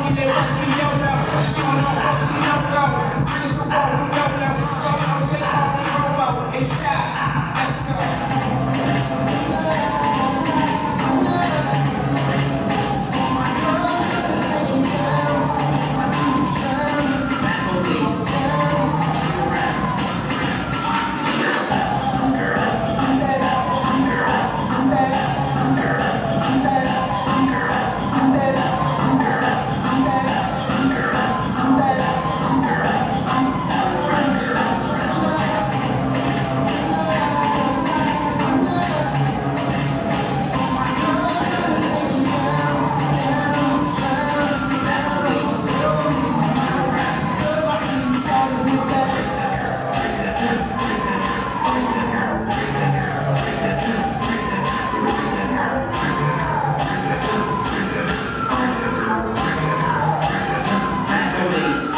mean they must be YOLO. Showing off what she don't know. Brings the world with YOLO. So no, they call me Robo.